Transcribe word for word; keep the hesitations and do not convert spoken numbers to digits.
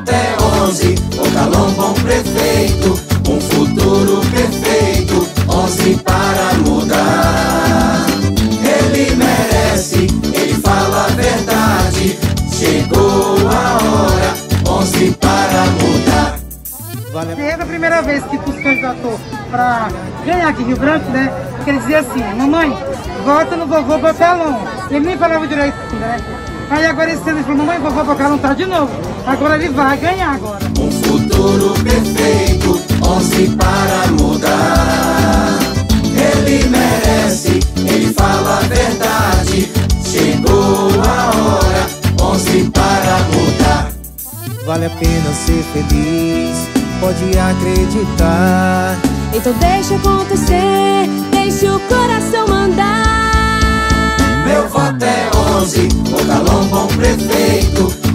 voto é onze, o Calão bom prefeito, um futuro perfeito, onze para mudar. Ele merece, ele fala a verdade, chegou a hora, onze para mudar. Se é a primeira vez que tu se candidatou pra ganhar aqui em Rio Branco, né? Que ele dizia assim, mamãe, vota no vovô Bocalão. Ele nem falava direito, né? Aí agora esse ano ele falou, mamãe, vovô Bocalão tá de novo. Agora ele vai ganhar agora. Um futuro perfeito, onze para mudar. Ele merece, ele fala a verdade, chegou a hora, onze para mudar. Vale a pena ser feliz, pode acreditar. Então deixa acontecer, deixa o coração mandar. Meu voto é onze, o Calão bom prefeito,